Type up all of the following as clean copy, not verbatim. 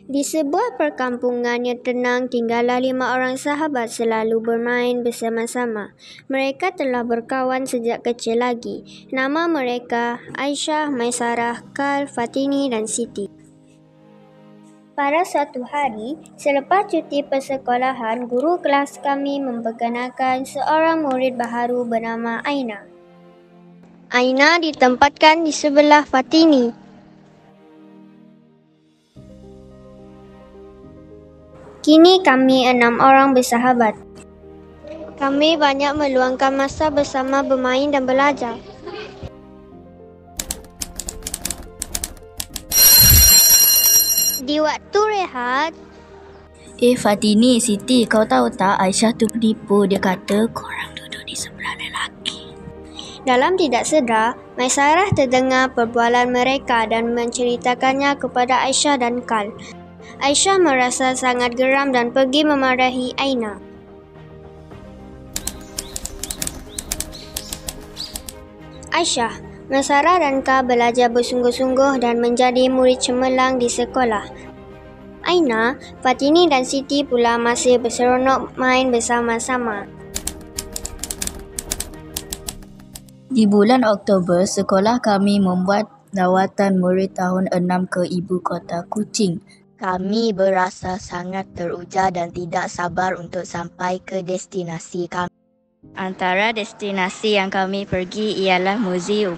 Di sebuah perkampungan yang tenang, tinggallah 5 orang sahabat selalu bermain bersama-sama. Mereka telah berkawan sejak kecil lagi. Nama mereka Aisyah, Maisarah, Kal, Fatini dan Siti. Pada suatu hari, selepas cuti persekolahan, guru kelas kami memperkenalkan seorang murid baharu bernama Aina. Aina ditempatkan di sebelah Fatini. Kini kami 6 orang bersahabat. Kami banyak meluangkan masa bersama bermain dan belajar. Di waktu rehat, Fatini, Siti, kau tahu tak Aisyah tu penipu. Dia kata korang duduk di sebelah lelaki. Dalam tidak sedar, Maisarah terdengar perbualan mereka dan menceritakannya kepada Aisyah dan Kal. Aisyah merasa sangat geram dan pergi memarahi Aina. Aisyah, Maisarah dan Kal belajar bersungguh-sungguh dan menjadi murid cemerlang di sekolah. Aina, Fatini dan Siti pula masih berseronok main bersama-sama. Di bulan Oktober, sekolah kami membuat lawatan murid tahun 6 ke ibu kota Kuching. Kami berasa sangat teruja dan tidak sabar untuk sampai ke destinasi kami. Antara destinasi yang kami pergi ialah muzium.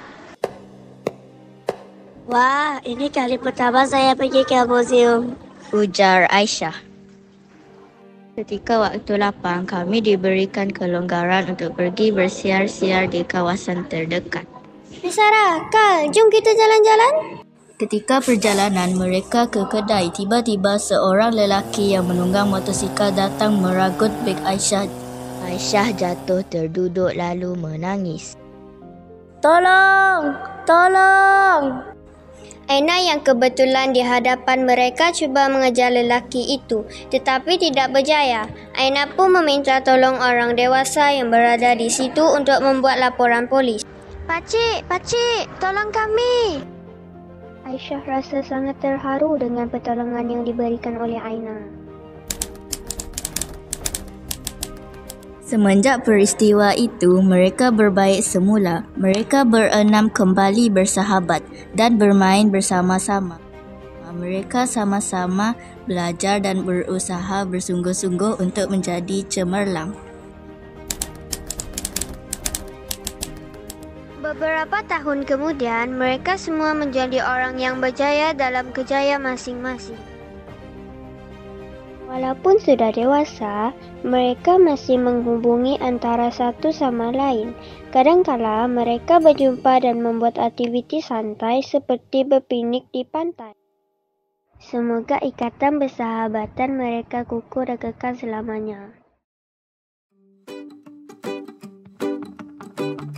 Wah, ini kali pertama saya pergi ke muzium, ujar Aisyah. Ketika waktu lapang, kami diberikan kelonggaran untuk pergi bersiar-siar di kawasan terdekat. Maisarah, Kal, jom kita jalan-jalan. Ketika perjalanan mereka ke kedai, tiba-tiba seorang lelaki yang menunggang motosikal datang meragut beg Aisyah. Aisyah jatuh terduduk lalu menangis. Tolong! Tolong! Aina yang kebetulan di hadapan mereka cuba mengejar lelaki itu, tetapi tidak berjaya. Aina pun meminta tolong orang dewasa yang berada di situ untuk membuat laporan polis. Pakcik, tolong kami! Aisyah rasa sangat terharu dengan pertolongan yang diberikan oleh Aina. Semenjak peristiwa itu, mereka berbaik semula. Mereka berenam kembali bersahabat dan bermain bersama-sama. Mereka sama-sama belajar dan berusaha bersungguh-sungguh untuk menjadi cemerlang. Beberapa tahun kemudian, mereka semua menjadi orang yang berjaya dalam kerjaya masing-masing. Walaupun sudah dewasa, mereka masih menghubungi antara satu sama lain. Kadangkala mereka berjumpa dan membuat aktiviti santai seperti berpiknik di pantai. Semoga ikatan persahabatan mereka kukuh dan kekal selamanya.